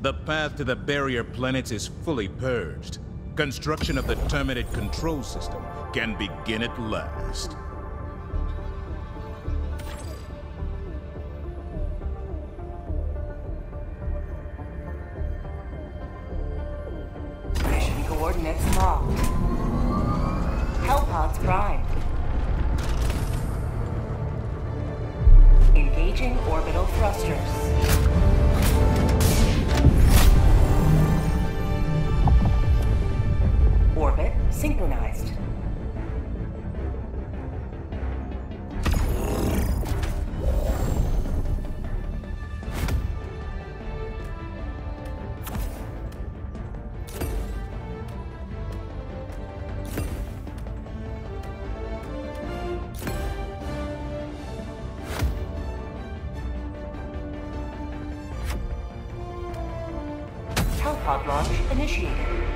The path to the barrier planets is fully purged. Construction of the terminate control system can begin at last. Mission coordinates locked. Hellpods prime. Engaging orbital thrusters. Orbit synchronized. Hellpod launch initiated.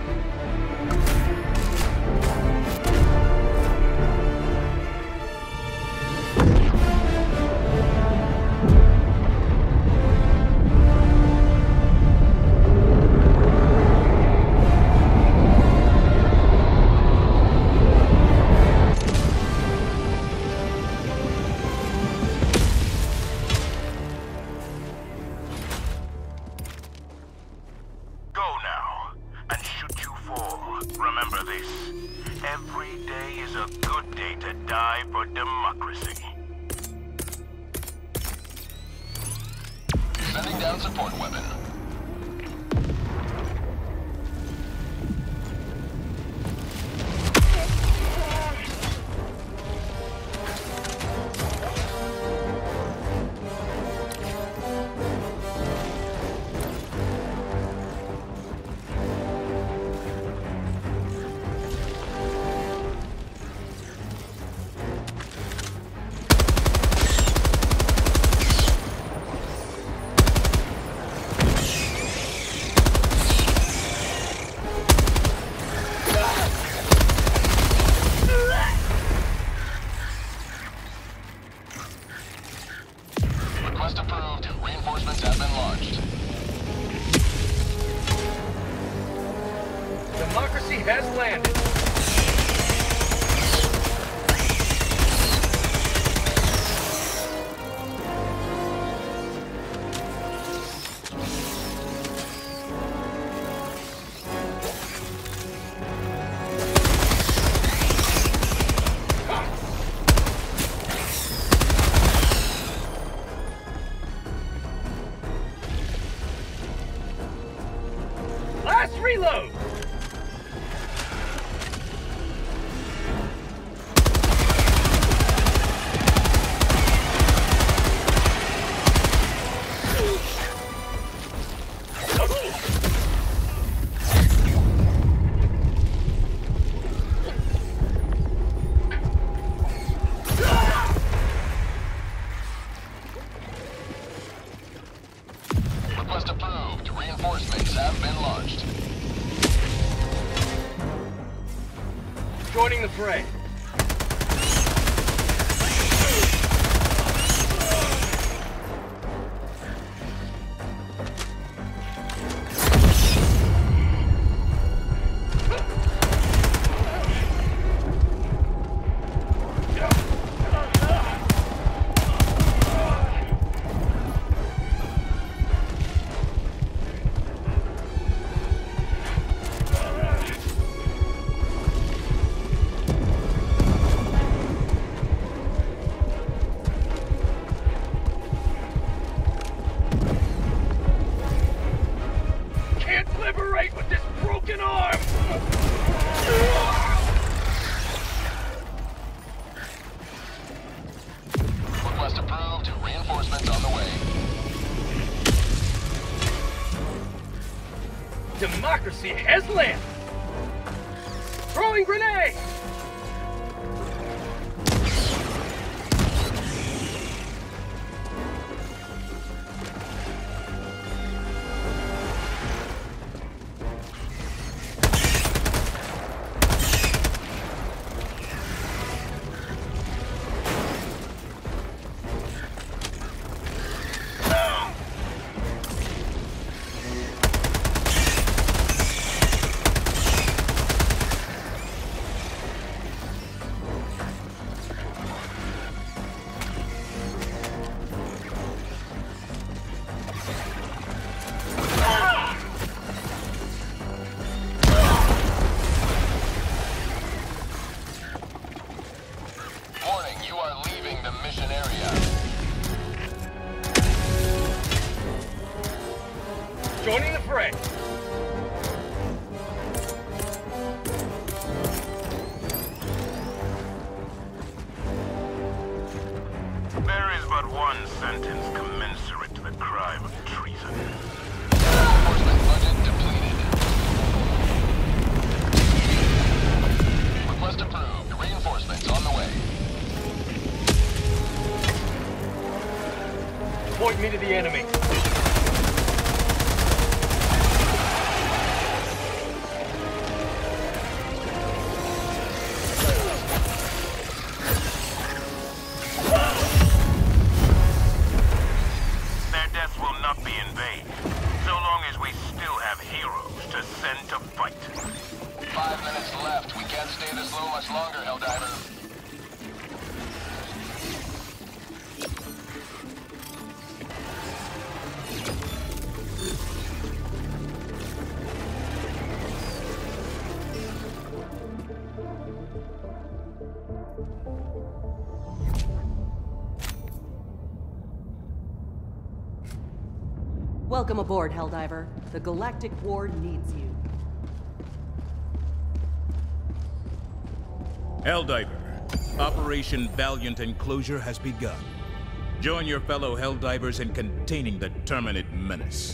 Remember this. Every day is a good day to die for democracy. Sending down support weapon. Request approved. Reinforcements have been launched. Democracy has landed. Last reload! Request approved. Reinforcements have been launched. Joining the fray. Liberate with this broken arm! Request approved. Reinforcements on the way. Democracy has landed! Throwing grenade! one sentence commensurate to the crime of treason. Reinforcement budget depleted. Request approved. Reinforcements on the way. Point me to the enemy. Their deaths will not be in vain, so long as we still have heroes to send to fight. 5 minutes left. We can't stay this low much longer, Helldiver. Welcome aboard, Helldiver. The Galactic War needs you. Helldiver, Operation Valiant Enclosure has begun. Join your fellow Helldivers in containing the Terminate menace.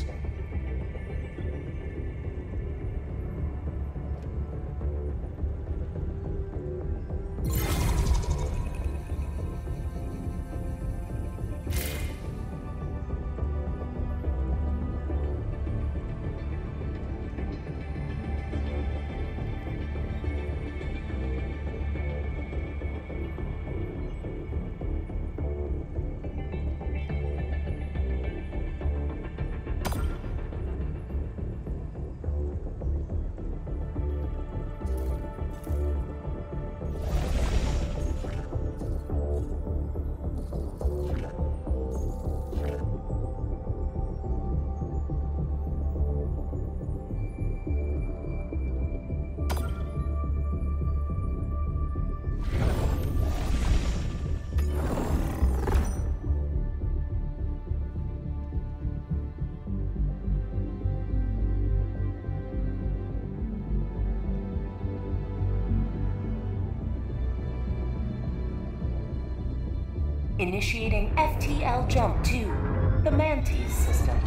Initiating FTL jump to the Mantis system.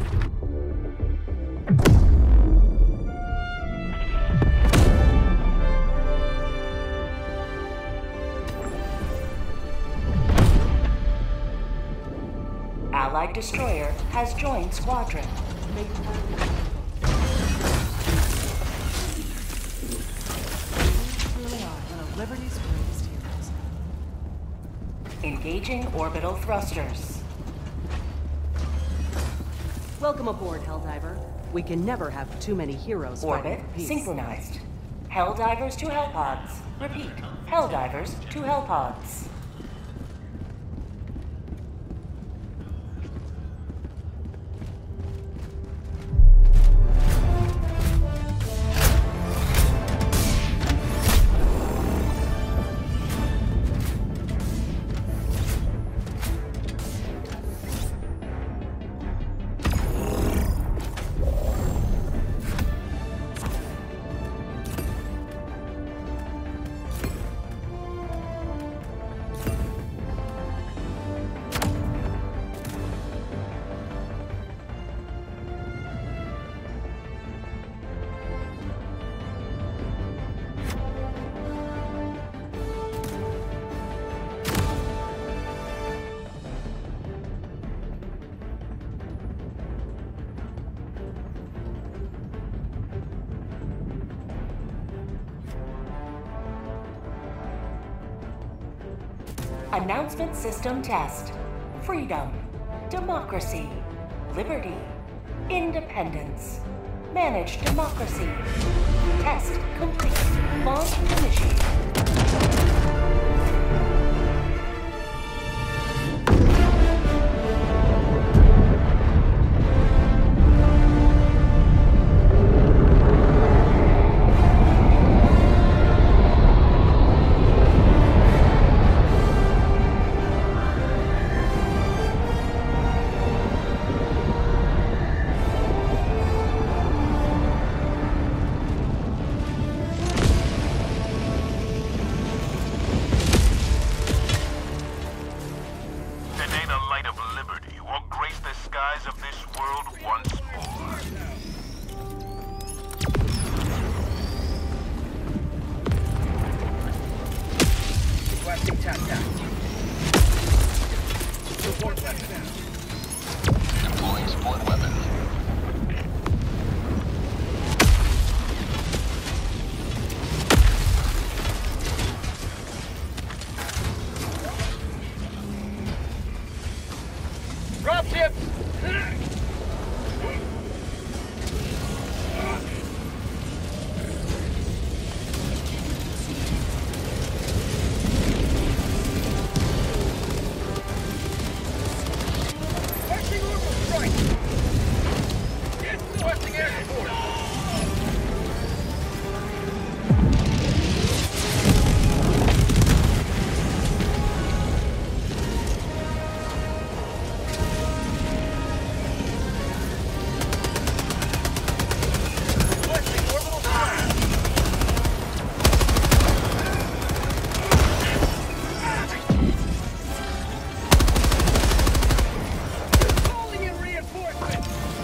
Allied destroyer has joined squadron. Really are one of Liberty's greatest heroes. Engaging orbital thrusters. Welcome aboard, Helldiver. We can never have too many heroes fighting Orbit for peace. synchronized. Helldivers to Hellpods. Repeat, Helldivers to Hellpods. Announcement system test. Freedom, democracy, liberty, independence. Manage democracy. Test complete. Launch initiated. tapped out. Support weapon down. Deploying support weapon. Dropship! Requesting orbital strike! Requesting air support! Requesting orbital strike! Calling in reinforcements!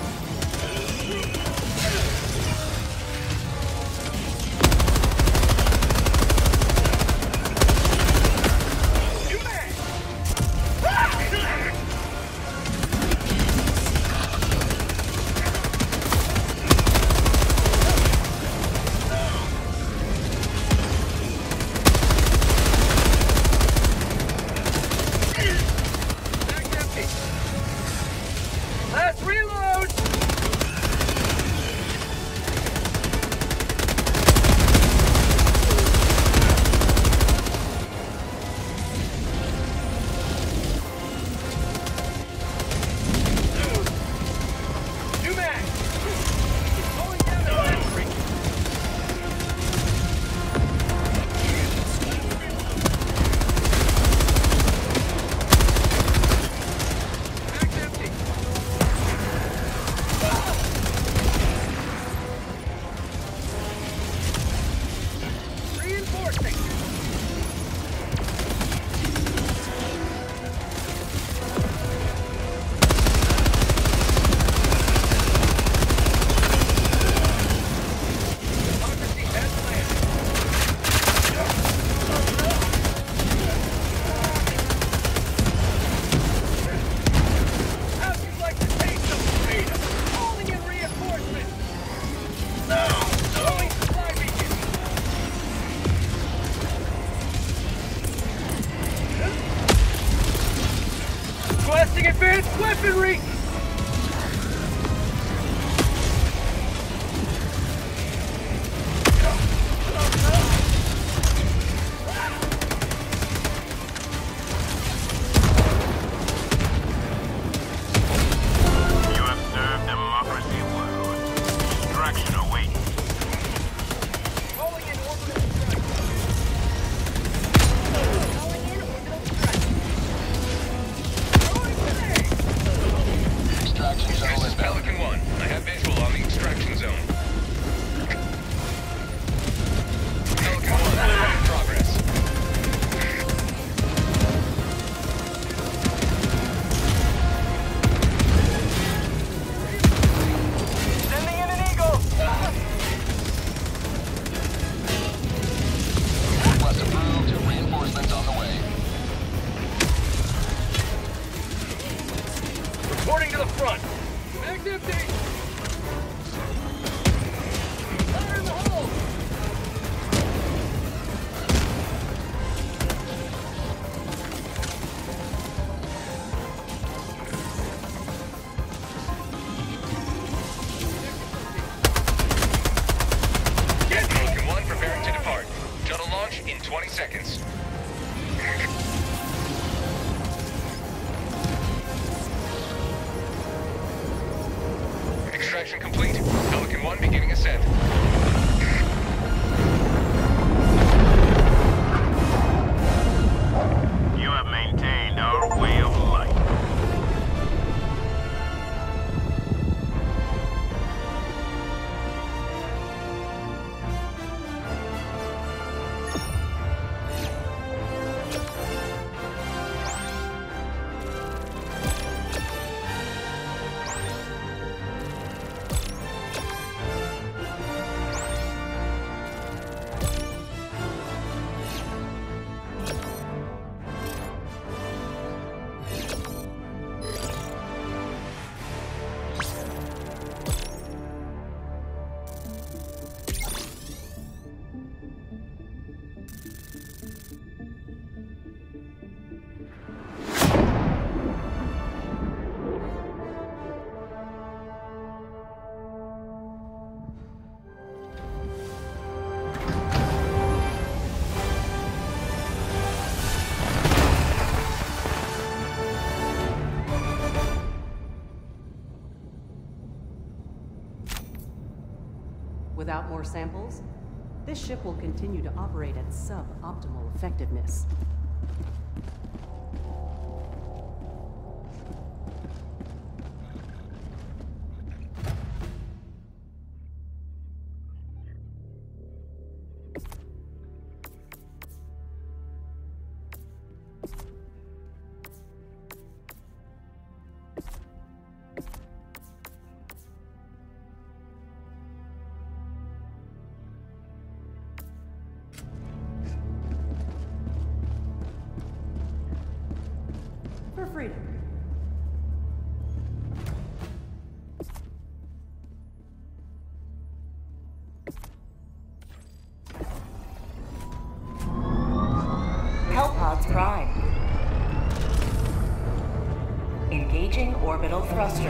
You man! Back empty! Last reload! New mag! Going down the last Mag's empty! Reinforcing! Democracy has landed. How'd you like to taste some freedom? Calling in reinforcements! No! Calling supply beacon! Requesting advanced weaponry! You have served democracy well. Extraction awaits. Calling in orbital strike! Calling in orbital strike! Throwing grenade! Extraction zone This is inbound. Pelican 1. I have visual on the extraction zone. Pelican 1, in progress. Sending in an eagle! Request approved. Reinforcements on the way. Reporting to the front! Mag's empty! Fire in the hole! Pelican 1 preparing to depart. Shuttle launch in 20 seconds. Extraction complete. Pelican 1 beginning ascent. You have maintained our way of life. more samples? This ship will continue to operate at sub-optimal effectiveness. For freedom. Hellpods prime. Engaging orbital thrusters.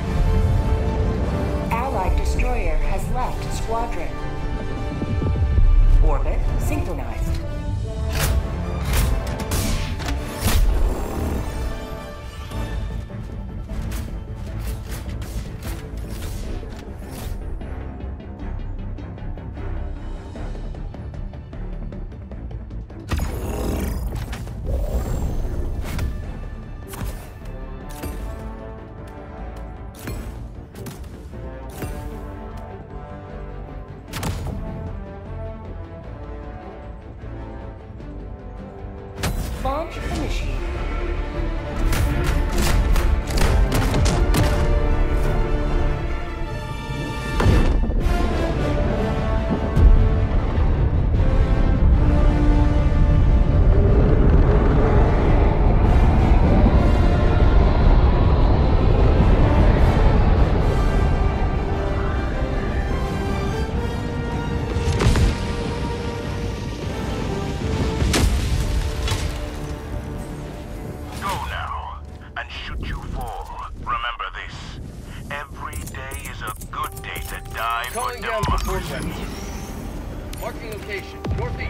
Allied destroyer has left squadron. Orbit synchronized. Launch initiated. Calling down support weapons. Marking location, northeast.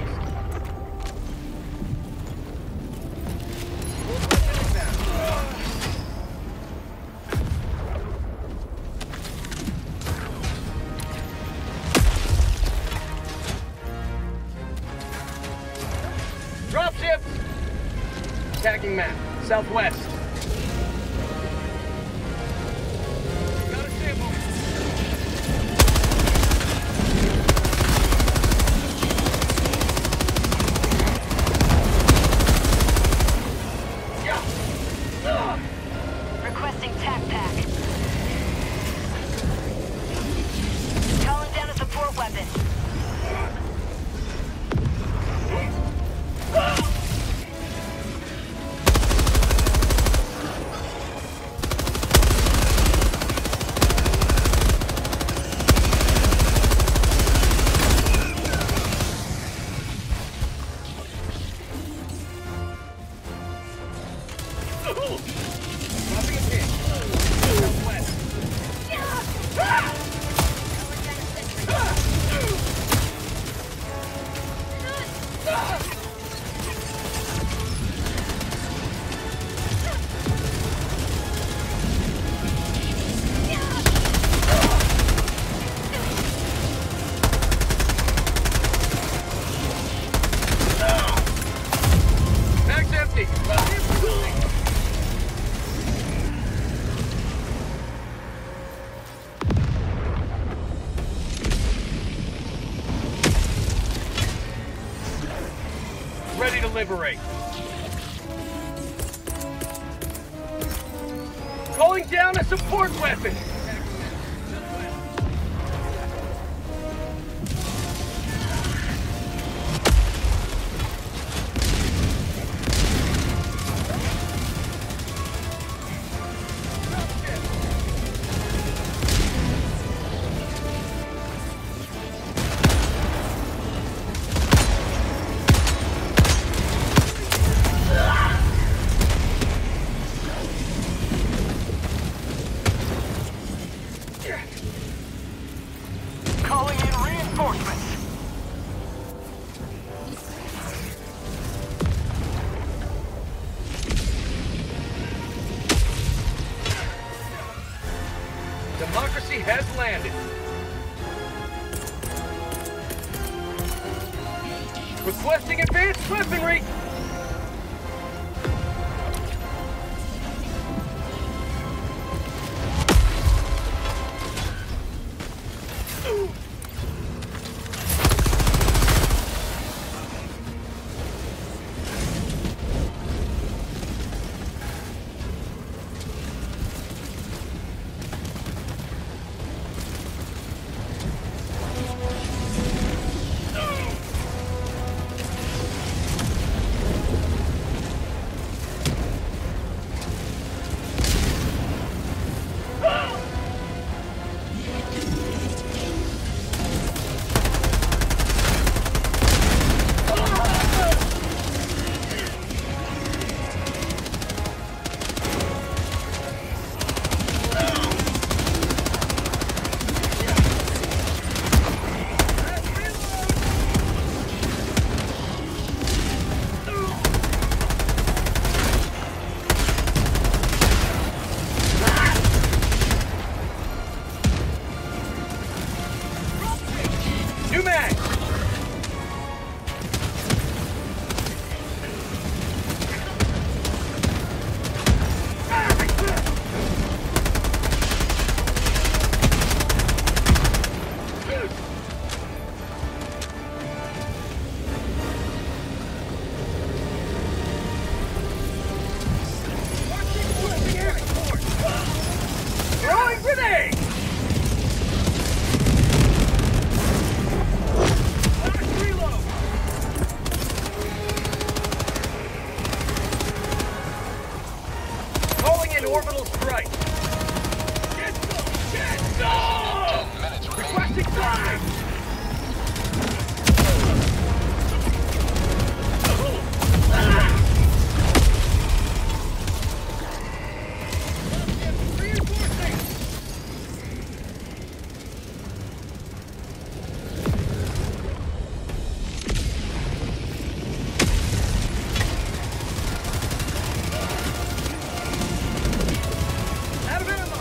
Dropships! Attacking map, southwest. Got a sample. Requesting tac pack. Calling down a support weapon. Mag's empty. Ready to liberate. Calling down a support weapon. Calling in reinforcements. Democracy has landed. Requesting advanced weaponry! New mag! Throwing grenade! Calling in orbital strike. Get some! Get some! 10 minutes remaining. Requesting fly! Reinforcing! Out of ammo!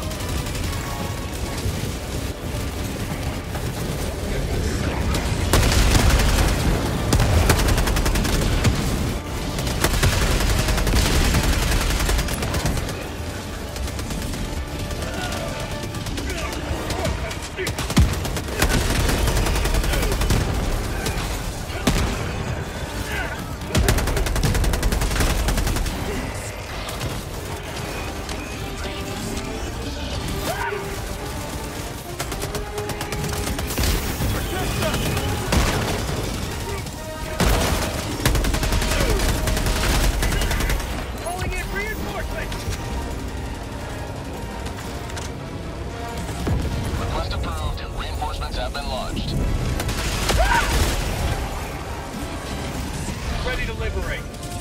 Calling in reinforcements! Request approved. Reinforcements have been launched. Ready to liberate.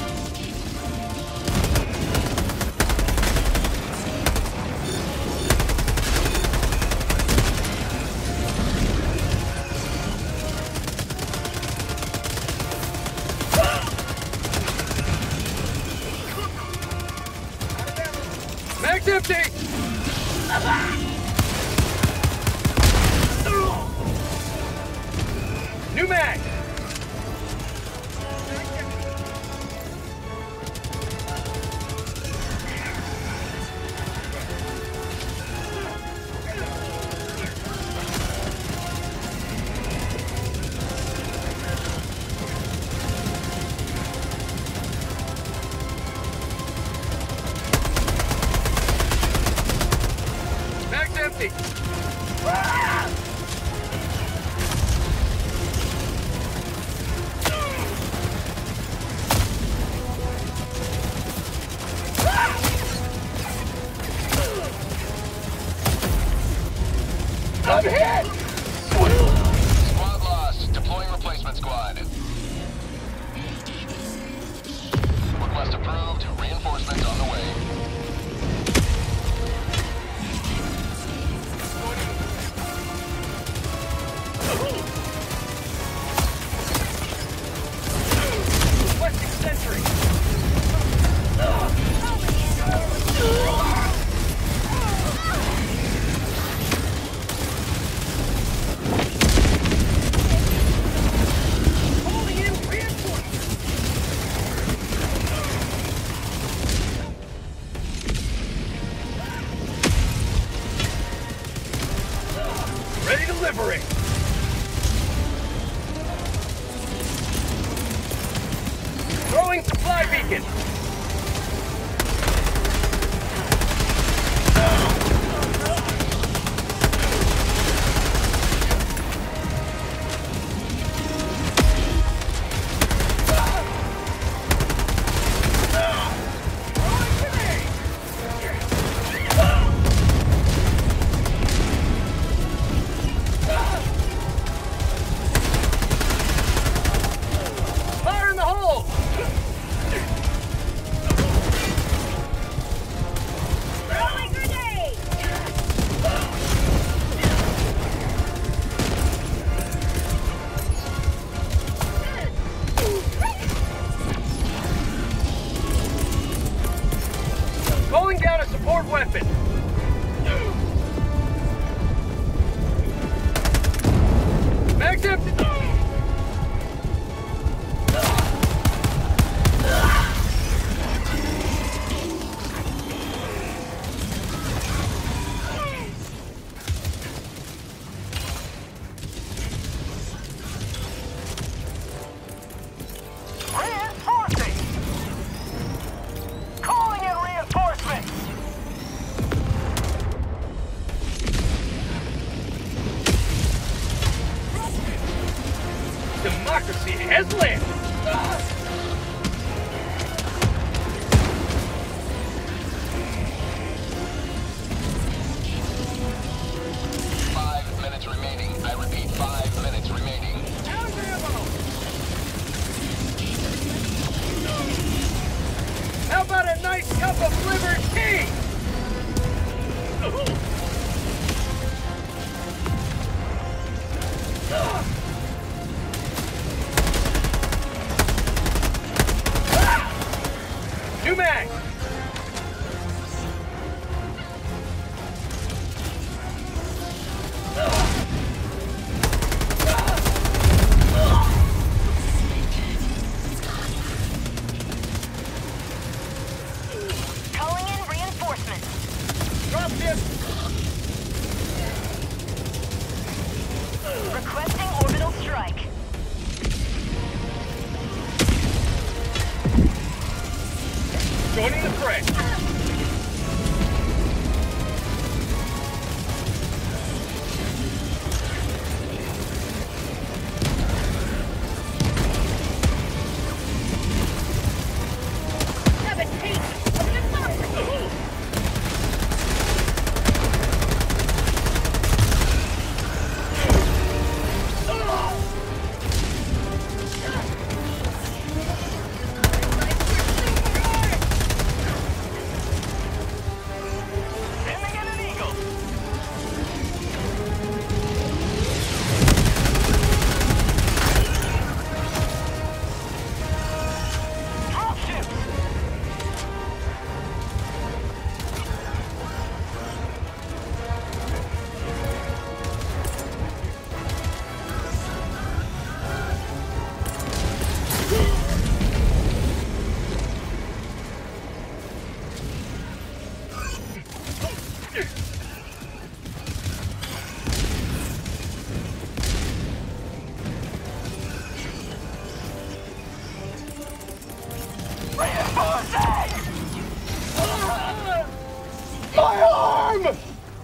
Mag's empty! New mag! Mag's empty! I'm hit! Squad lost. Deploying replacement squad. Request approved. Reinforcements on the way. Requesting sentry! Holding in reinforcements! Throwing supply beacon! Fire in the hole! Throwing grenade! Calling down a support weapon! Mag's empty! Reinforcing! Calling in reinforcements! Democracy has landed! 5 minutes remaining. I repeat, 5 minutes remaining. Out of ammo! How about a nice cup of liver tea? New mag! Calling in reinforcements. Drop ship! Requesting orbital strike. Joining the fray. Have a taste of democracy. Sending in an eagle! Drop ships! My arm!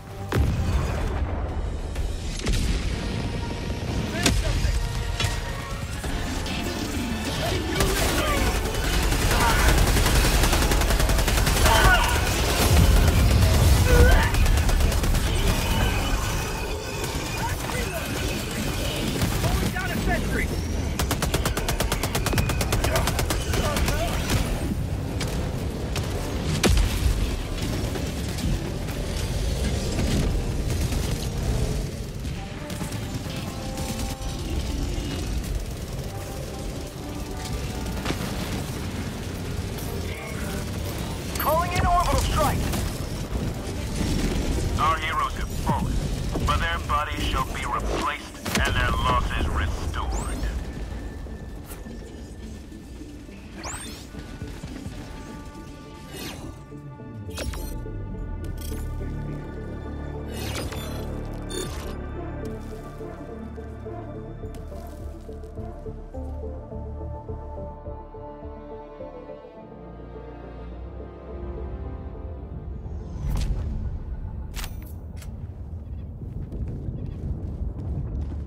Going down a sentry!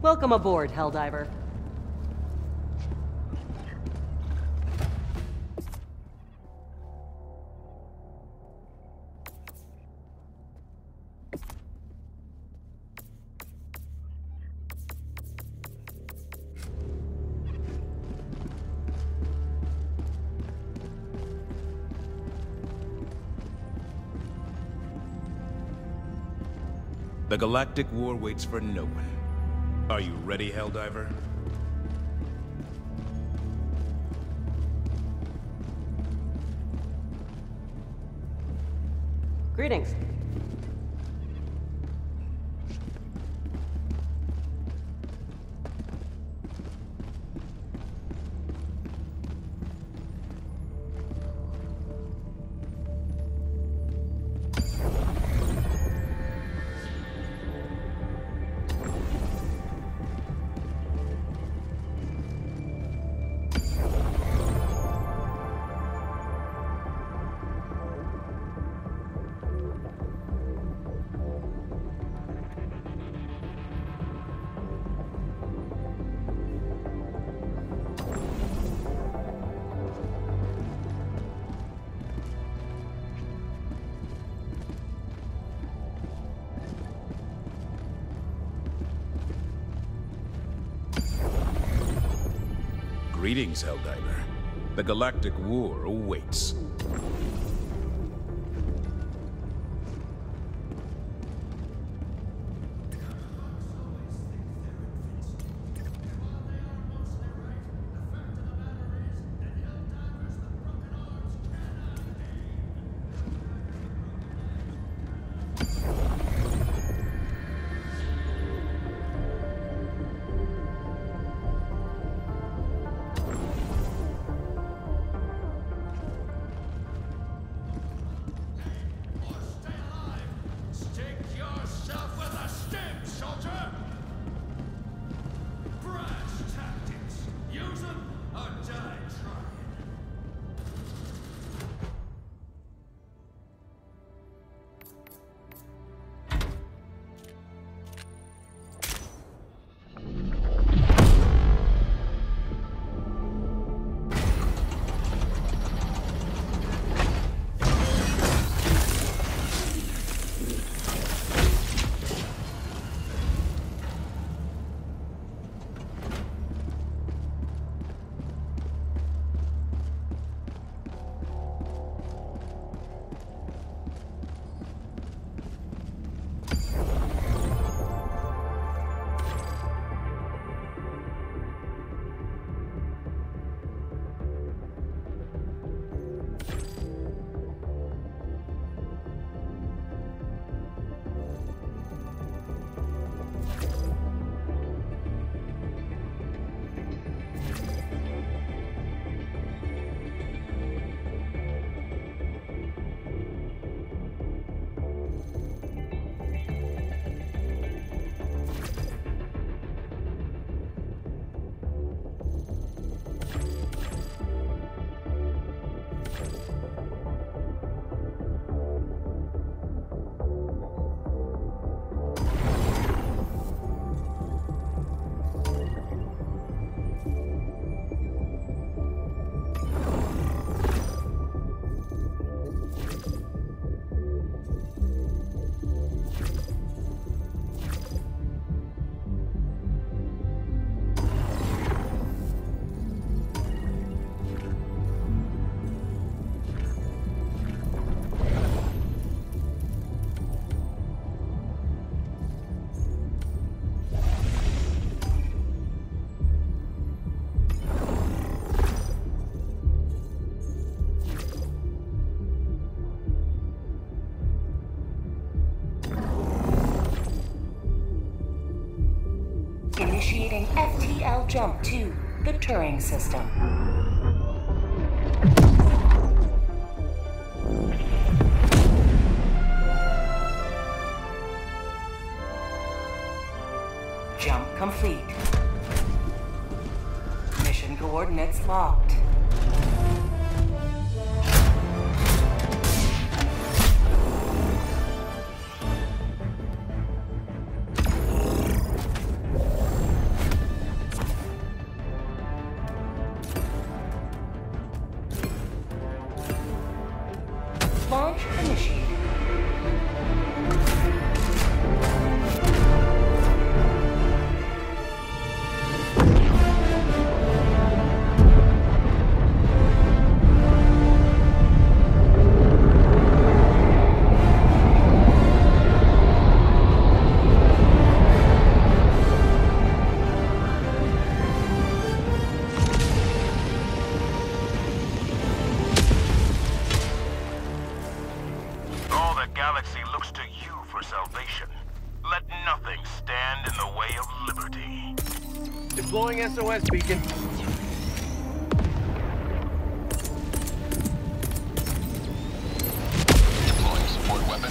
Welcome aboard, Helldiver. The galactic war waits for no one. Are you ready, Helldiver? Greetings. Greetings, Helldiver. The galactic war awaits. Initiating FTL jump to the Turing system. Jump complete. Mission coordinates locked. galaxy looks to you for salvation. Let nothing stand in the way of liberty. Deploying SOS beacon. Deploying support weapon.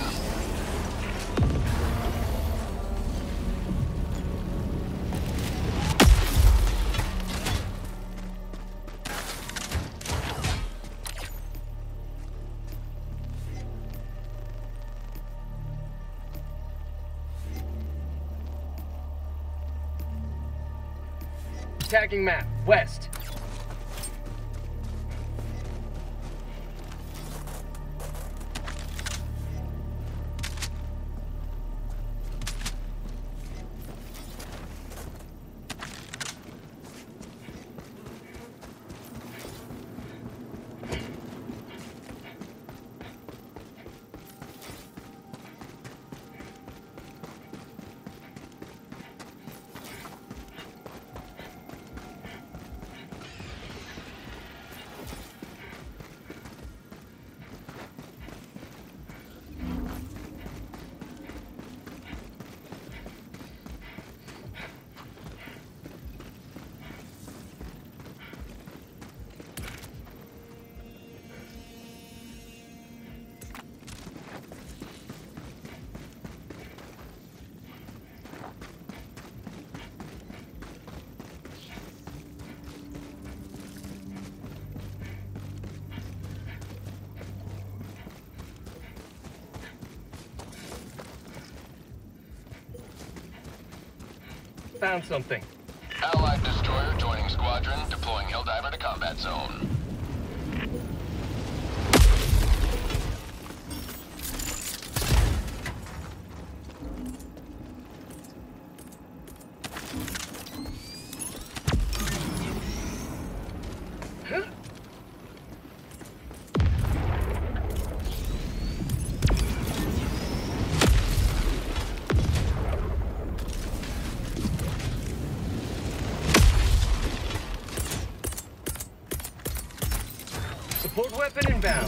Tagging map, west. Found something. Allied destroyer joining squadron, deploying Helldiver to combat zone. Support weapon inbound.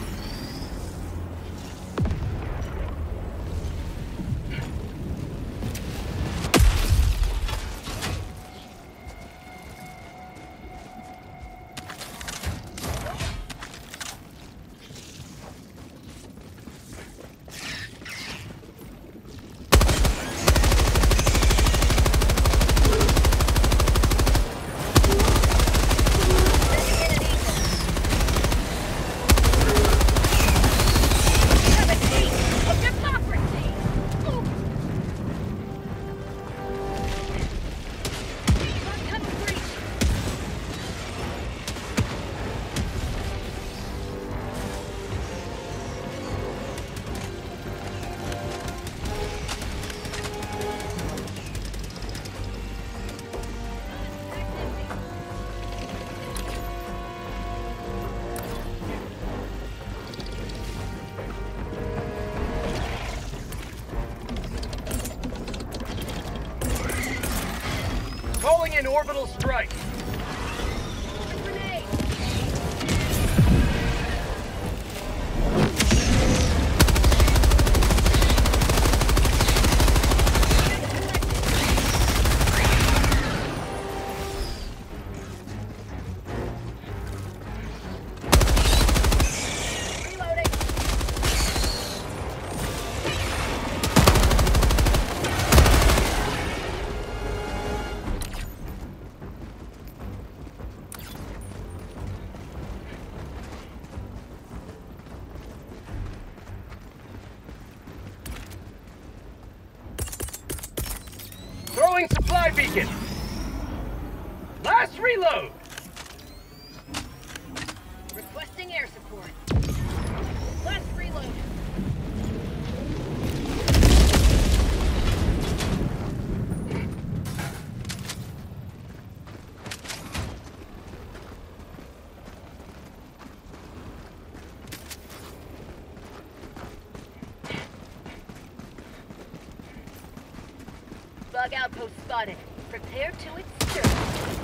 Calling in orbital strike. Grenade! Reloading! Throwing supply beacon. Last reload. Requesting air support. Last reload. Bug outpost spotted. Prepare to exterminate.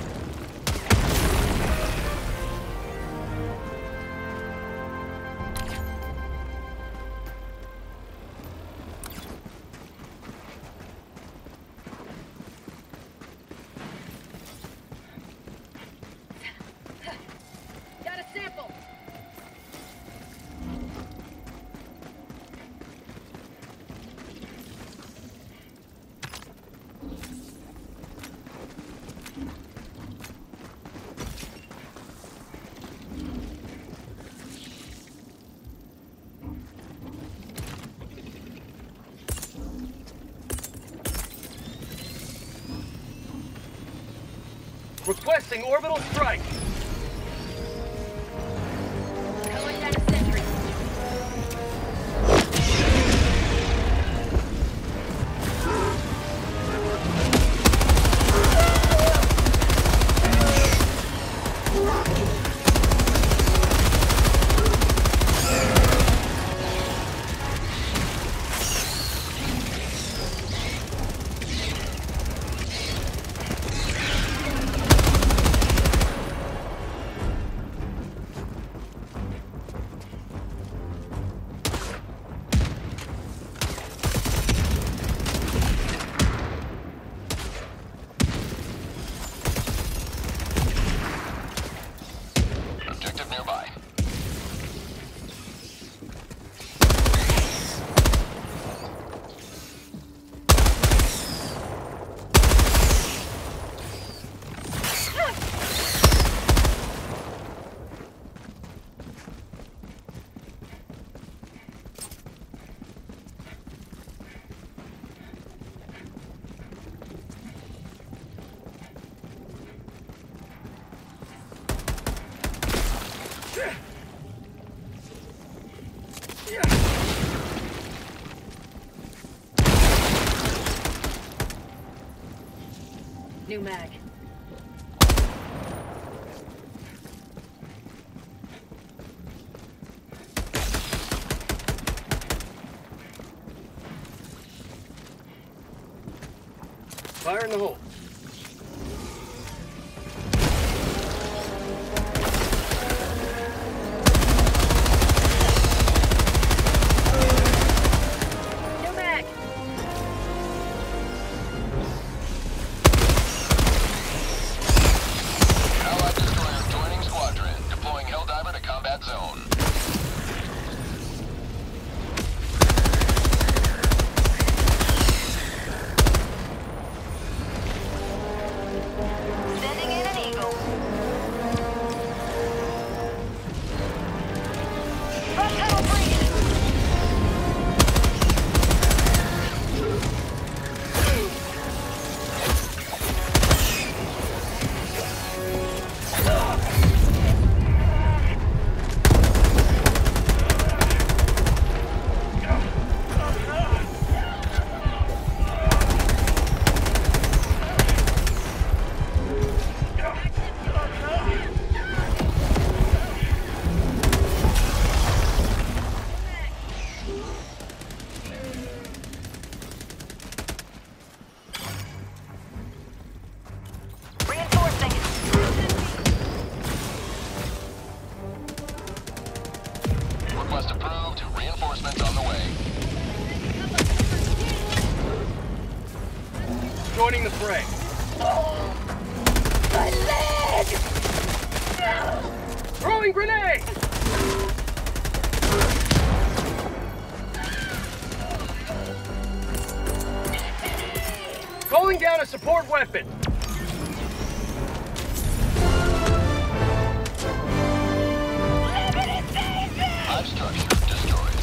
Requesting orbital strike. Going down a sentry. Objective nearby. New mag. Fire in the hole. New mag. Allied destroyer joining squadron. Deploying Helldiver to combat zone. Sending in an eagle. Front tunnel breach. Reinforcing. Request approved. Reinforcements on the way. Joining the fray. My leg! Throwing grenade! Calling down a support weapon. Hive structure destroyed.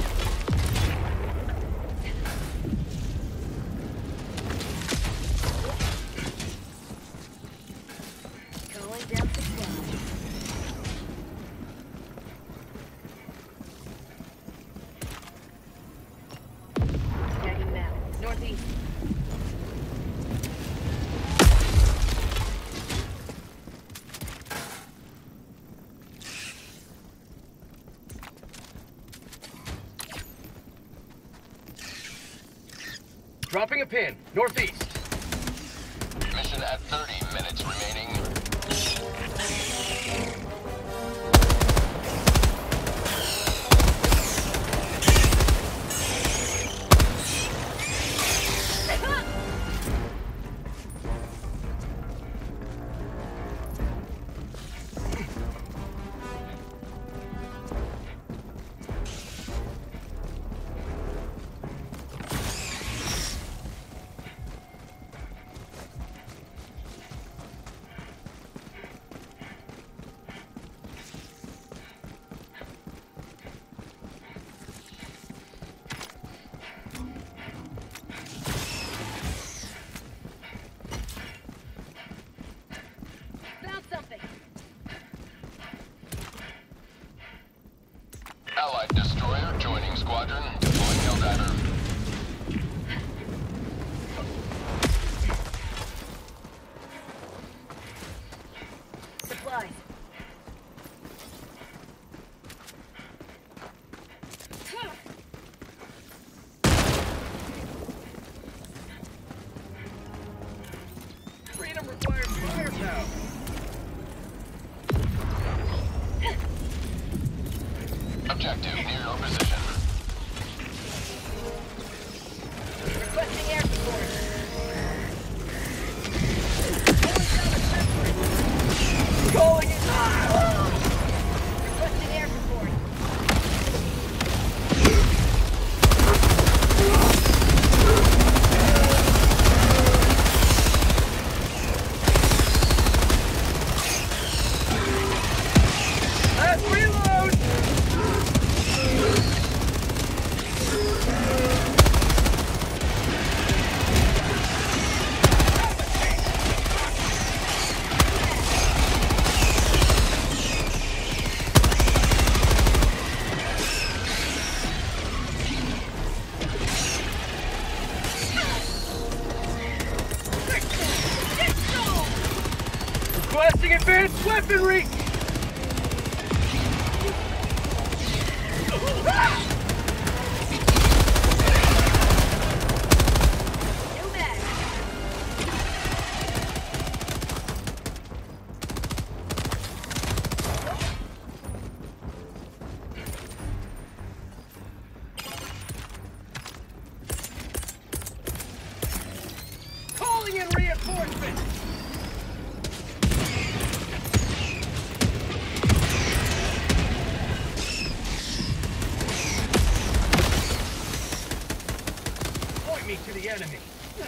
Going down supply. Tagging map. Northeast. Dropping a pin. Northeast. Mission at 30 minutes remaining. objective near your position. Requesting air support. Calling it. Requesting air support. Let's reload! Requesting advanced weaponry! New mag. Calling in reinforcements! Point me to the enemy.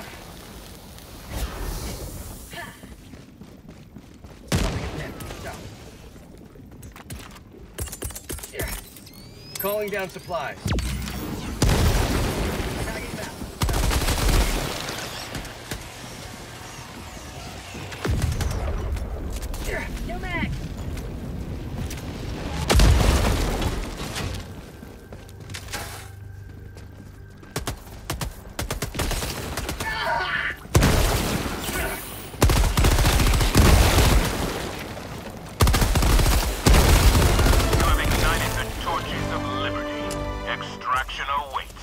Calling down supplies. New mag. You have ignited the torches of liberty. Extraction awaits.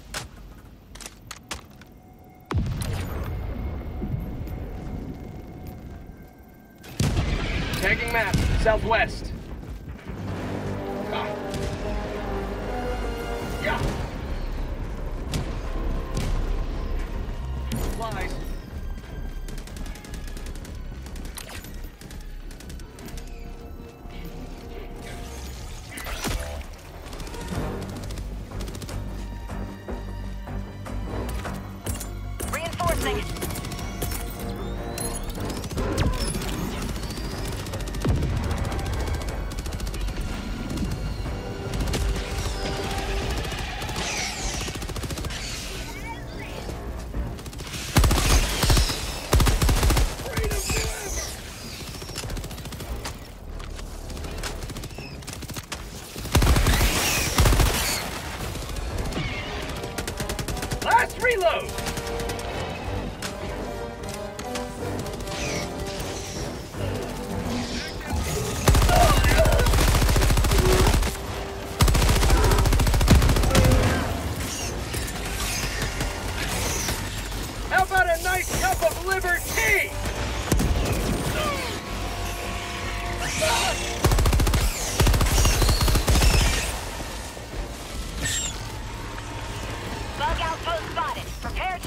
Tagging map, southwest. Yeah. Supplies. Reinforcing. Last reload! How about a nice cup of liberty? Bug outpost spotted. Prepare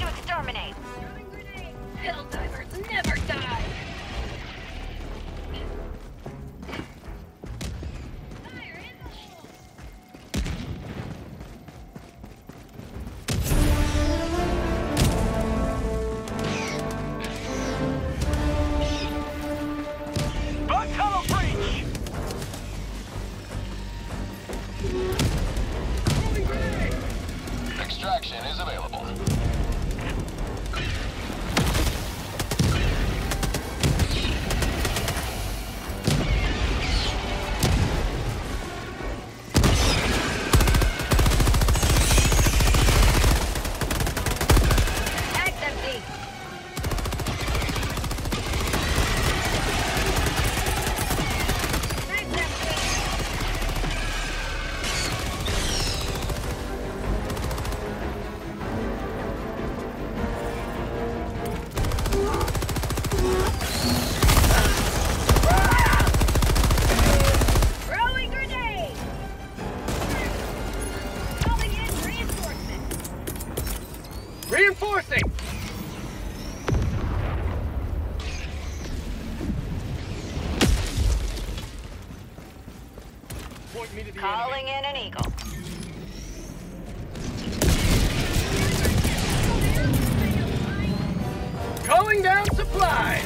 Point me to the Calling in an eagle. enemy. Calling down supplies!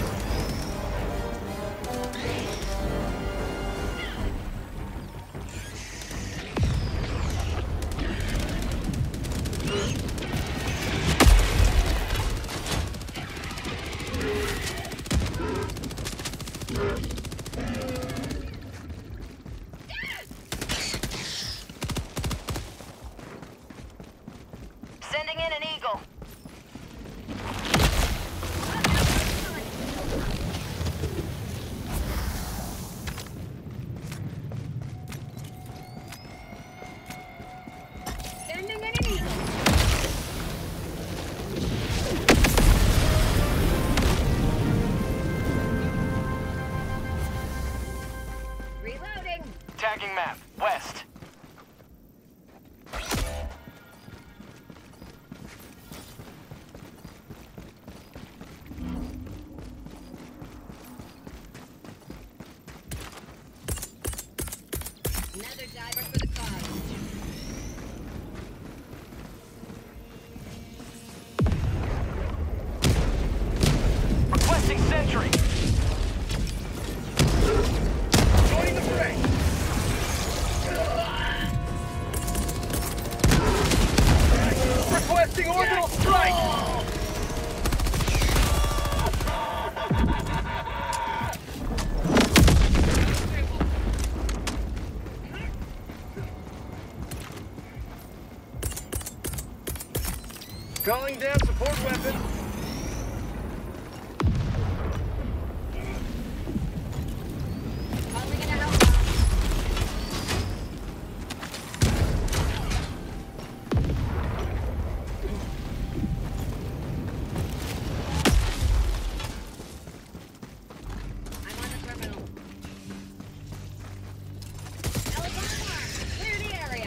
Sending in an eagle. Sending in an eagle. Reloading. Tagging map, west. Another diver for the cause. Requesting sentry. Joining the fray! Requesting orbital strike! Calling down support weapon. Calling in a helicopter. I'm on the terminal. Helicopter! Clear the area!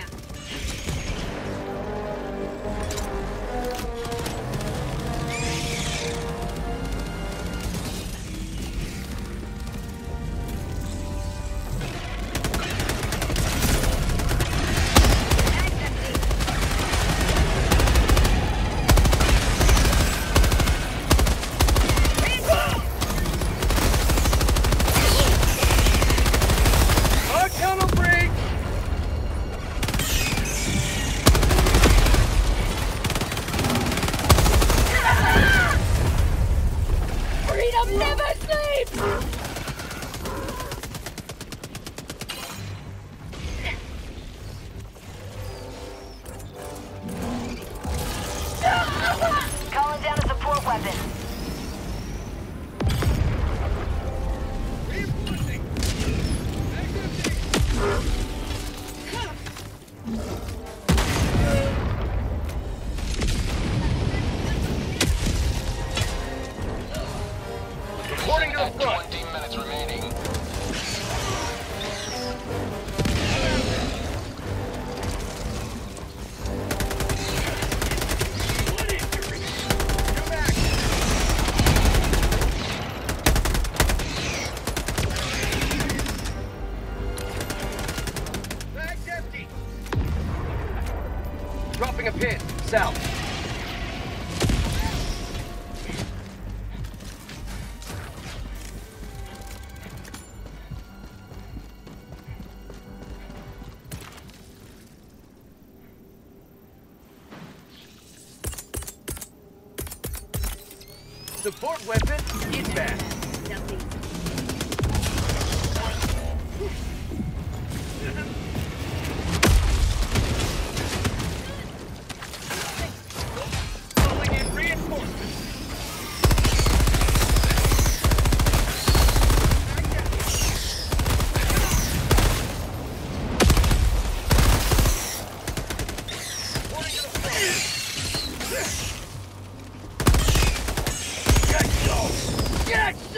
Our tunnel break! Freedom never sleeps! Calling down a support weapon. Reinforcing! Reporting to the At front! 20 minutes remaining. One injury! Come back! Bag's empty! Dropping a pin, south. Support weapon inbound. Calling in reinforcements. Pointing to the front. Get go! Get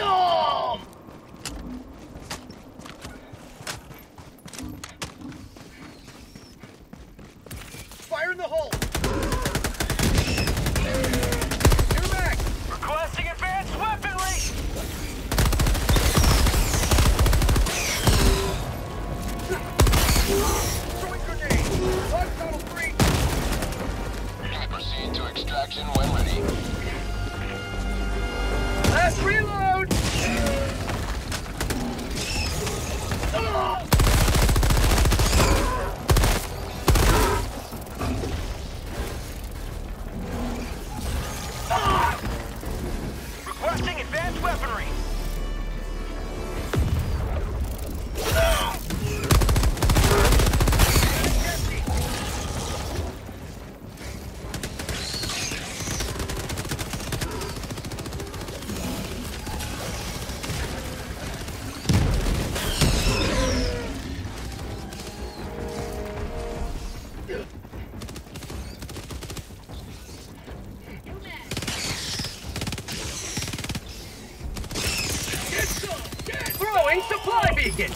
it!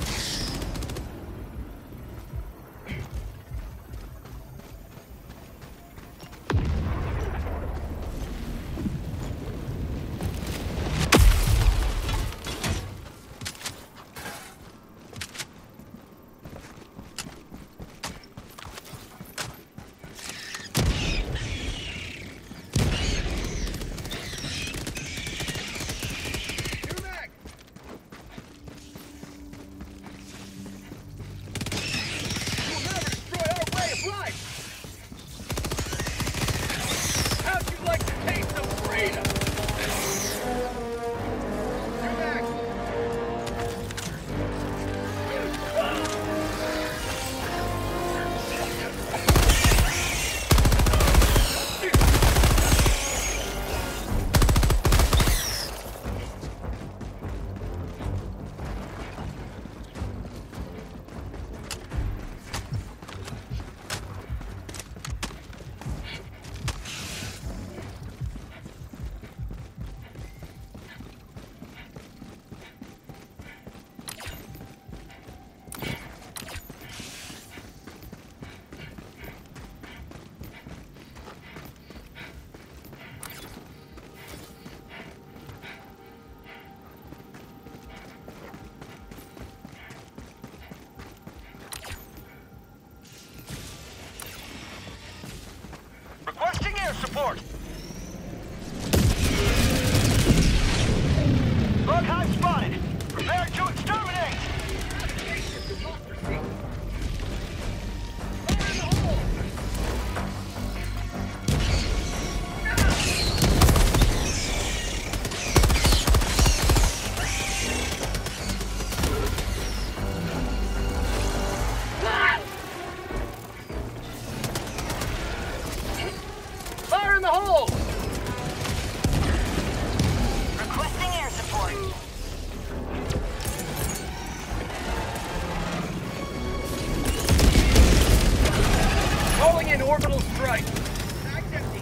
Requesting air support. Bug hive spotted. Prepare to exterminate. Fire in the hole! Requesting air support. Calling in orbital strike. Mag's empty.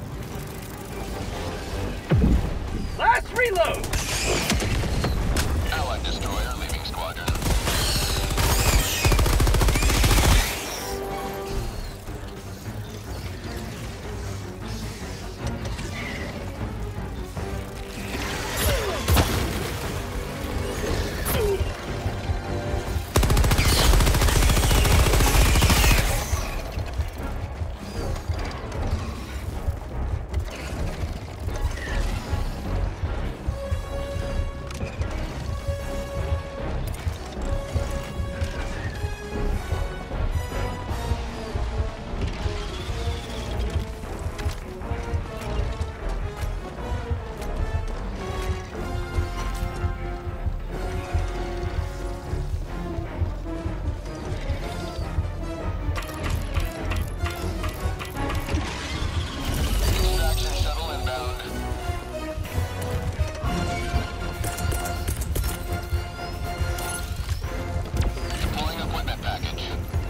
Last reload! Allied destroyer leaving squadron. Extraction shuttle inbound. Deploying equipment package.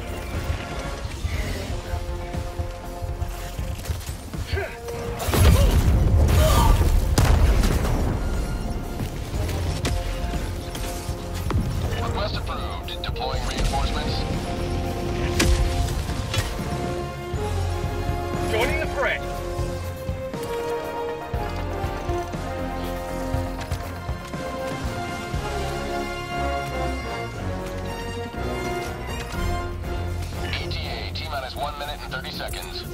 Request approved. Deploying reinforcements. Joining the fray. ETA, T-minus 1 minute and 30 seconds.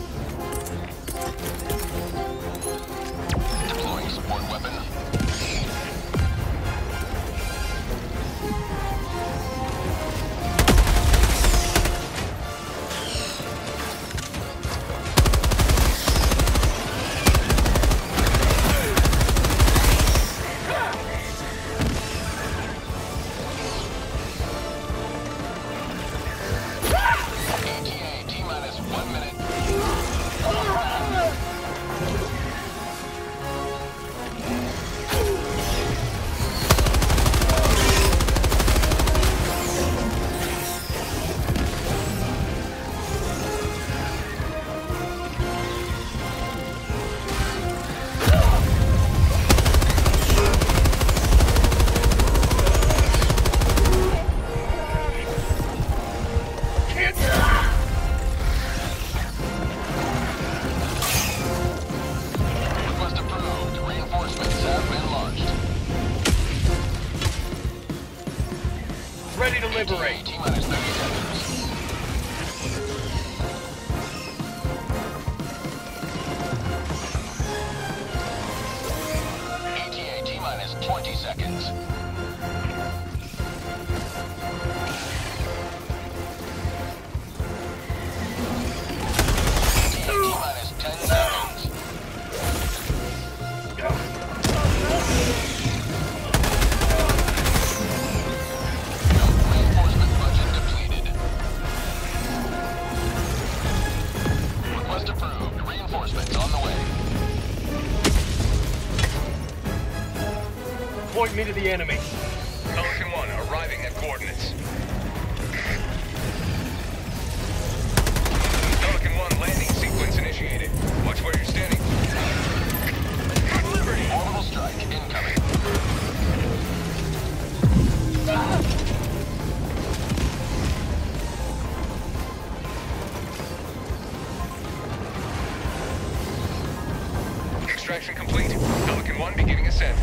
Deploying support weapon. ETA, T-minus 1 minute. way. T-minus 30 seconds. ETA T-minus 20 seconds. ETA T-minus 10 seconds. Reinforcement budget depleted. Request approved. Reinforcements on the way. Point me to the enemy. Pelican 1 arriving at coordinates. Pelican 1 landing sequence initiated. Watch where you're standing. Liberty! Orbital strike incoming. Extraction complete. Pelican 1 beginning ascent.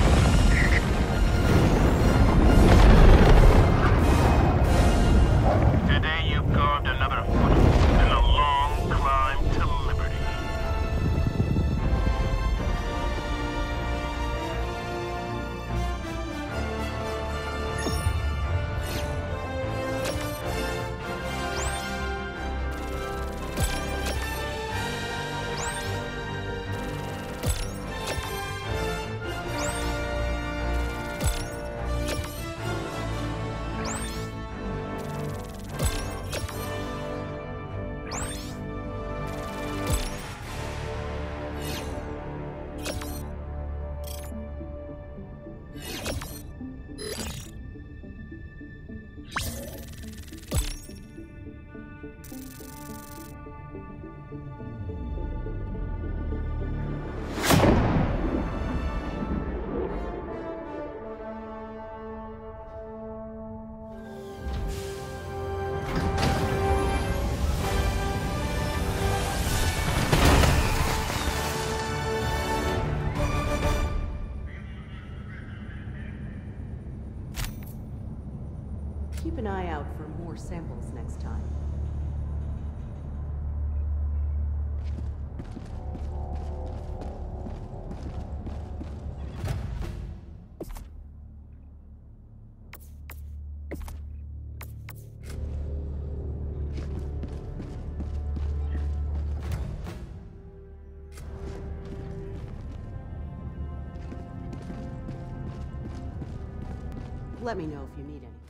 Today you've carved another foot in a long climb to liberty. Keep an eye out for more samples next time. Let me know if you need anything.